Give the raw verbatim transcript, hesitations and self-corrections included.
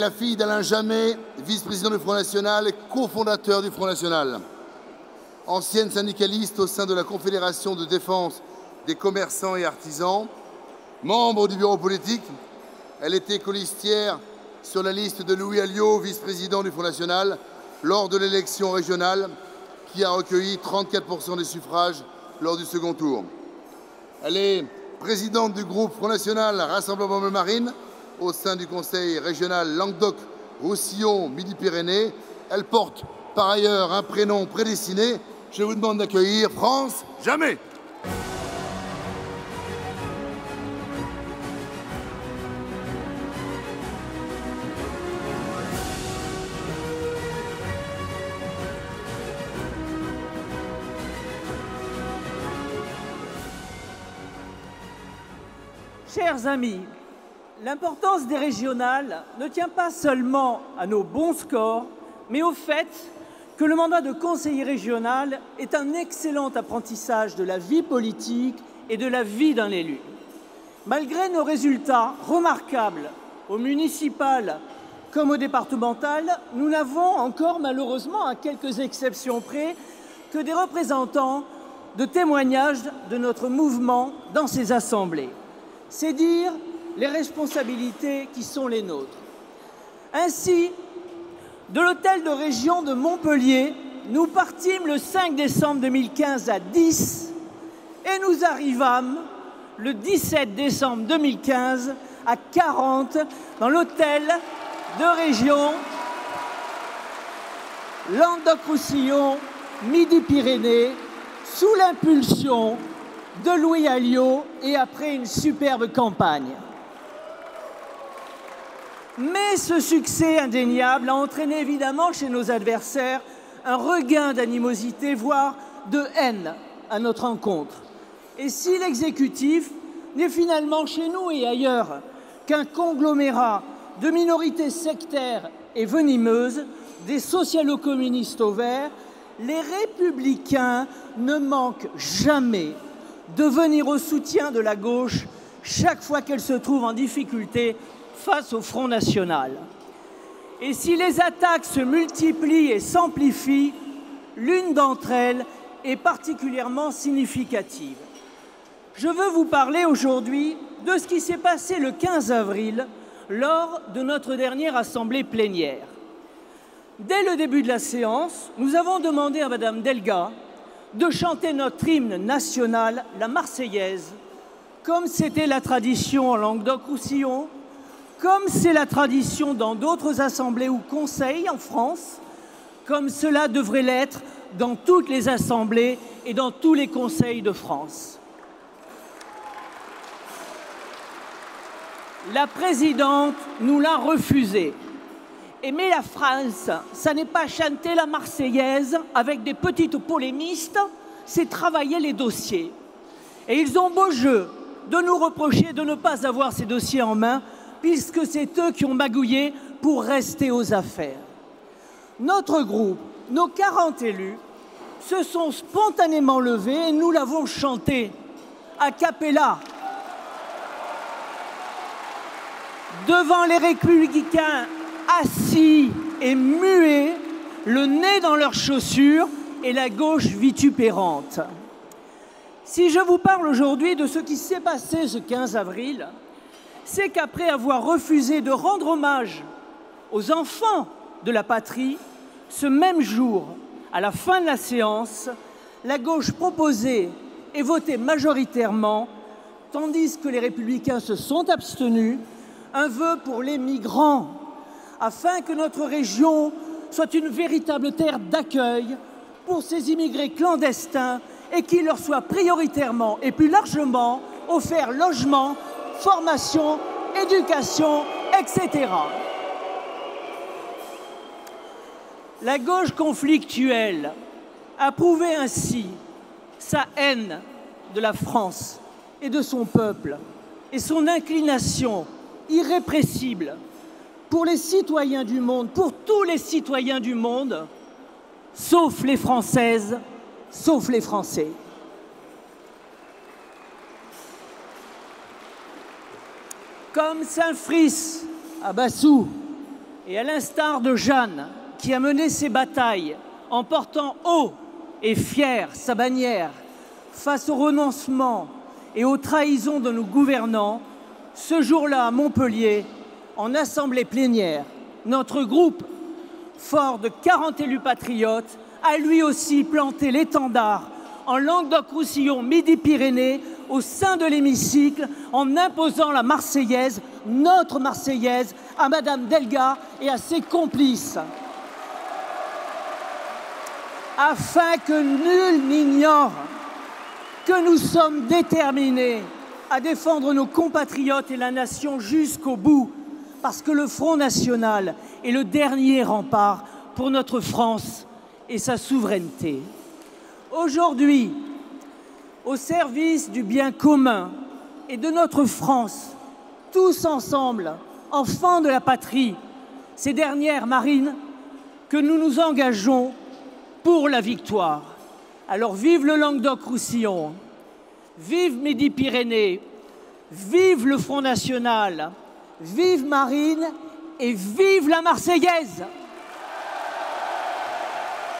La fille d'Alain Jamet, vice-président du Front National et cofondateur du Front National. Ancienne syndicaliste au sein de la Confédération de défense des commerçants et artisans, membre du bureau politique, elle était colistière sur la liste de Louis Alliot, vice-président du Front National, lors de l'élection régionale qui a recueilli trente-quatre pour cent des suffrages lors du second tour. Elle est présidente du groupe Front National Rassemblement Bleu-Marine au sein du conseil régional Languedoc-Roussillon-Midi-Pyrénées. Elle porte par ailleurs un prénom prédestiné. Je vous demande d'accueillir France Jamet. Chers amis, l'importance des régionales ne tient pas seulement à nos bons scores, mais au fait que le mandat de conseiller régional est un excellent apprentissage de la vie politique et de la vie d'un élu. Malgré nos résultats remarquables au municipal comme au départemental, nous n'avons encore malheureusement, à quelques exceptions près, que des représentants de témoignages de notre mouvement dans ces assemblées. C'est dire les responsabilités qui sont les nôtres. Ainsi, de l'hôtel de région de Montpellier, nous partîmes le cinq décembre deux mille quinze à dix et nous arrivâmes le dix-sept décembre deux mille quinze à quarante dans l'hôtel de région Languedoc-Roussillon, Midi-Pyrénées, sous l'impulsion de Louis Alliot et après une superbe campagne. Mais ce succès indéniable a entraîné évidemment chez nos adversaires un regain d'animosité, voire de haine à notre encontre. Et si l'exécutif n'est finalement chez nous et ailleurs qu'un conglomérat de minorités sectaires et venimeuses, des socialo-communistes au vert, les républicains ne manquent jamais de venir au soutien de la gauche chaque fois qu'elle se trouve en difficulté face au Front National. Et si les attaques se multiplient et s'amplifient, l'une d'entre elles est particulièrement significative. Je veux vous parler aujourd'hui de ce qui s'est passé le quinze avril lors de notre dernière assemblée plénière. Dès le début de la séance, nous avons demandé à Madame Delga de chanter notre hymne national, la Marseillaise, comme c'était la tradition en Languedoc-Roussillon, comme c'est la tradition dans d'autres assemblées ou conseils en France, comme cela devrait l'être dans toutes les assemblées et dans tous les conseils de France. La présidente nous l'a refusé. Aimer la France, ça n'est pas chanter la Marseillaise avec des petites polémistes, c'est travailler les dossiers. Et ils ont beau jeu de nous reprocher de ne pas avoir ces dossiers en main, puisque c'est eux qui ont magouillé pour rester aux affaires. Notre groupe, nos quarante élus, se sont spontanément levés et nous l'avons chanté a cappella. Devant les républicains assis et muets, le nez dans leurs chaussures et la gauche vitupérante. Si je vous parle aujourd'hui de ce qui s'est passé ce quinze avril, c'est qu'après avoir refusé de rendre hommage aux enfants de la patrie, ce même jour, à la fin de la séance, la gauche proposait et votait majoritairement, tandis que les républicains se sont abstenus, un vœu pour les migrants, afin que notre région soit une véritable terre d'accueil pour ces immigrés clandestins et qu'il leur soit prioritairement et plus largement offert logement, formation, éducation, et cetera. La gauche conflictuelle a prouvé ainsi sa haine de la France et de son peuple et son inclination irrépressible pour les citoyens du monde, pour tous les citoyens du monde, sauf les Françaises, sauf les Français. Comme Saint-Fris à Bassou, Et à l'instar de Jeanne, qui a mené ses batailles en portant haut et fier sa bannière face au renoncement et aux trahisons de nos gouvernants, ce jour-là à Montpellier, en assemblée plénière, notre groupe, fort de quarante élus patriotes, a lui aussi planté l'étendard en Languedoc-Roussillon, Midi-Pyrénées, au sein de l'hémicycle, en imposant la Marseillaise, notre Marseillaise, à Madame Delga et à ses complices. Afin que nul n'ignore que nous sommes déterminés à défendre nos compatriotes et la nation jusqu'au bout, parce que le Front National est le dernier rempart pour notre France et sa souveraineté. Aujourd'hui, au service du bien commun et de notre France, tous ensemble, enfants de la patrie, ces dernières marines, que nous nous engageons pour la victoire. Alors vive le Languedoc-Roussillon, vive Midi-Pyrénées, vive le Front National, vive Marine et vive la Marseillaise!